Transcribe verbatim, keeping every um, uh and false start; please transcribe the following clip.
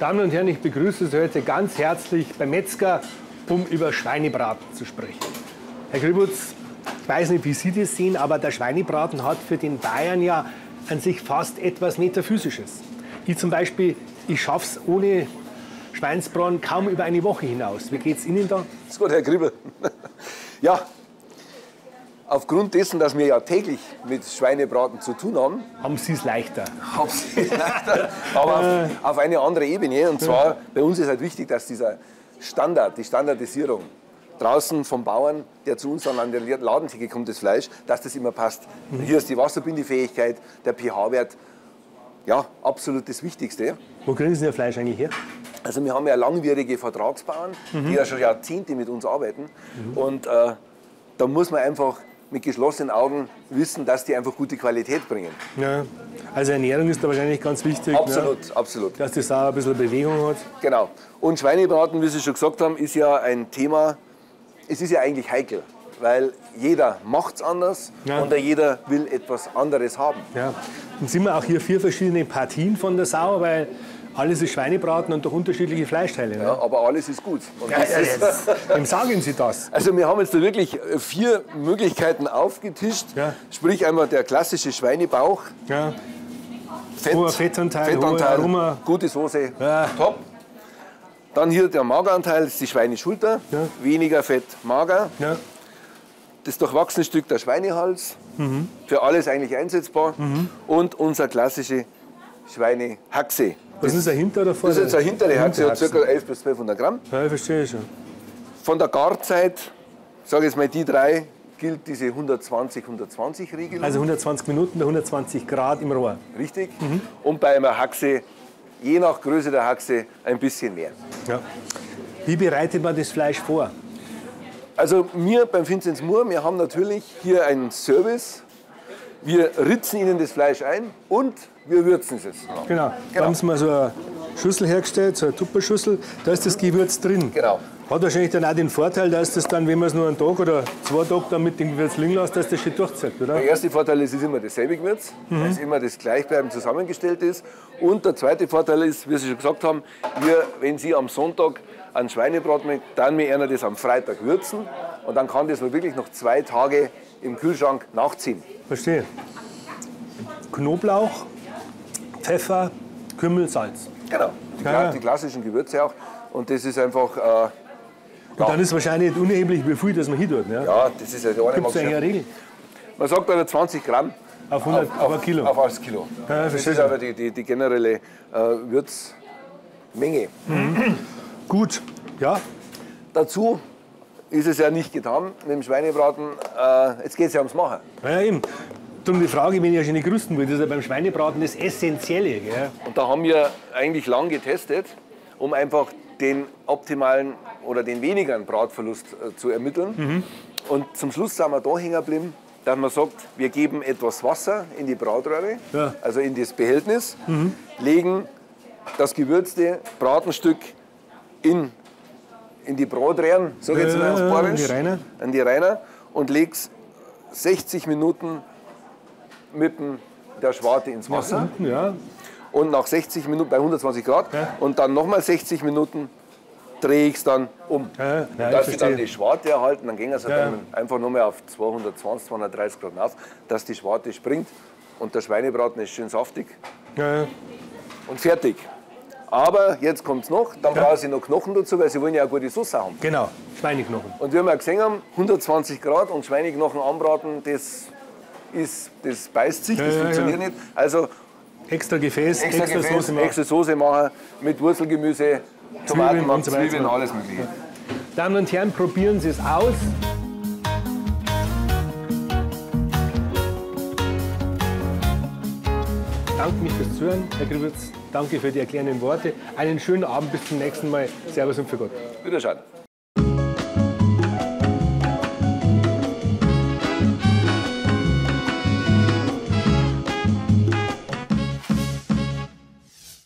Damen und Herren, ich begrüße Sie heute ganz herzlich beim Metzger, um über Schweinebraten zu sprechen. Herr Grillbutz, ich weiß nicht, wie Sie das sehen, aber der Schweinebraten hat für den Bayern ja an sich fast etwas Metaphysisches. Ich zum Beispiel, ich schaffe es ohne Schweinsbraten kaum über eine Woche hinaus. Wie geht es Ihnen da? Das ist gut, Herr Gribel. Ja, aufgrund dessen, dass wir ja täglich mit Schweinebraten zu tun haben, Haben Sie es leichter? haben Sie es leichter, aber auf, auf eine andere Ebene. Und zwar, bei uns ist halt wichtig, dass dieser Standard, die Standardisierung draußen vom Bauern, der zu uns dann an der Ladentheke kommt, das Fleisch, dass das immer passt. Mhm. Hier ist die Wasserbindefähigkeit, der pH-Wert, ja, absolut das Wichtigste. Wo kriegen Sie Ihr Fleisch eigentlich her? Also wir haben ja langjährige Vertragsbauern, mhm. die ja schon Jahrzehnte mit uns arbeiten. Mhm. Und äh, da muss man einfach mit geschlossenen Augen wissen, dass die einfach gute Qualität bringen. Ja, also Ernährung ist da wahrscheinlich ganz wichtig. Absolut, ne? absolut. Dass die Sau ein bisschen Bewegung hat. Genau. Und Schweinebraten, wie Sie schon gesagt haben, ist ja ein Thema, es ist ja eigentlich heikel. Weil jeder macht es anders, ja, und jeder will etwas anderes haben. Ja. Dann sind wir auch hier vier verschiedene Partien von der Sau, weil alles ist Schweinebraten und doch unterschiedliche Fleischteile. Ne? Ja, aber alles ist gut. Und ja, das ist, wem sagen Sie das? Also wir haben jetzt da wirklich vier Möglichkeiten aufgetischt. Ja. Sprich einmal der klassische Schweinebauch. Ja. Fett, hoher Fettanteil, Fettanteil, hohe Aroma. Gute Soße, ja, top. Dann hier der Mageranteil, das ist die Schweineschulter. Ja. Weniger Fett, mager. Ja. Das durchwachsene Stück der Schweinehals, mhm, für alles eigentlich einsetzbar. Mhm. Und unser klassische Schweinehaxe. Was ist dahinter oder vorne? Das ist jetzt dahinter, die Haxe hat ca. elf bis zwölfhundert Gramm. Ja, ich verstehe schon. Von der Garzeit, sage ich jetzt mal die drei, gilt diese hundertzwanzig hundertzwanzig Regelung. Also hundertzwanzig Minuten bei hundertzwanzig Grad im Rohr. Richtig. Mhm. Und bei einer Haxe, je nach Größe der Haxe, ein bisschen mehr. Ja. Wie bereitet man das Fleisch vor? Also wir beim Vinzenz Mohr, wir haben natürlich hier einen Service. Wir ritzen Ihnen das Fleisch ein und wir würzen es. Genau. genau. Da haben Sie mal so eine Schüssel hergestellt, so eine Tupperschüssel, da ist das Gewürz drin. Genau. Hat wahrscheinlich dann auch den Vorteil, dass das dann, wenn man es nur einen Tag oder zwei Tage dann mit dem Gewürz liegen lässt, dass das schon durchzieht, oder? Der erste Vorteil ist, es ist immer dasselbe Gewürz, mhm, weil es immer das gleichbleibend zusammengestellt ist. Und der zweite Vorteil ist, wie Sie schon gesagt haben, wir, wenn Sie am Sonntag einen Schweinebraten machen, dann wir einer das am Freitag würzen und dann kann das wirklich noch zwei Tage im Kühlschrank nachziehen. Verstehe. Knoblauch, Pfeffer, Kümmel, Salz. Genau, die, ja, ja. die klassischen Gewürze auch. Und das ist einfach. Äh, und dann ist wahrscheinlich nicht unerheblich, wie viel das man hier tut. Ne? Ja, das ist ja gar nicht. Gibt es eigentlich eine Regel? Man sagt aber zwanzig Gramm auf, hundert, auf, auf, auf Kilo. Auf ein Kilo. Ja, das ist aber die, die, die generelle äh, Würzmenge. Mhm. Gut, ja. Dazu ist es ja nicht getan mit dem Schweinebraten. Äh, jetzt geht es ja ums Machen. Ja, eben. Darum die Frage, wenn ich ja schon nicht gerüsten will, das ist ja beim Schweinebraten das Essentielle. Gell? Und da haben wir eigentlich lang getestet, um einfach den optimalen oder den wenigeren Bratverlust äh, zu ermitteln. Mhm. Und zum Schluss sind wir da hängen geblieben, dass man sagt, wir geben etwas Wasser in die Bratröhre, ja, also in das Behältnis, mhm, legen das gewürzte Bratenstück in, in die Bratröhren, sag ich jetzt mal auf Bayerisch, an die Reiner, und legst sechzig Minuten mit der Schwarte ins Wasser. Nach unten, ja. Und nach sechzig Minuten bei hundertzwanzig Grad, ja, und dann nochmal sechzig Minuten drehe ich es dann um. Ja, ja, dass sie dann die Schwarte erhalten, dann gehen sie ja dann einfach nur mehr auf zweihundertzwanzig, zweihundertdreißig Grad auf, dass die Schwarte springt und der Schweinebraten ist schön saftig, ja, ja, und fertig. Aber jetzt kommt es noch, dann ja, brauchen Sie noch Knochen dazu, weil Sie wollen ja eine gute Sauce haben. Genau, Schweineknochen. Und wie wir ja gesehen haben, hundertzwanzig Grad und Schweineknochen anbraten, das, ist, das beißt sich, das ja, funktioniert ja, nicht. Also extra Gefäß, extra, extra Gefäß, Soße machen. Extra Soße machen mit Wurzelgemüse, Tomaten, und so Zwiebeln, alles mögliche. Damen und Herren, probieren Sie es aus. Danke mich fürs Zuhören, Herr Grillbutz. Danke für die erklärenden Worte. Einen schönen Abend, bis zum nächsten Mal. Servus und für Gott. Wiederschauen.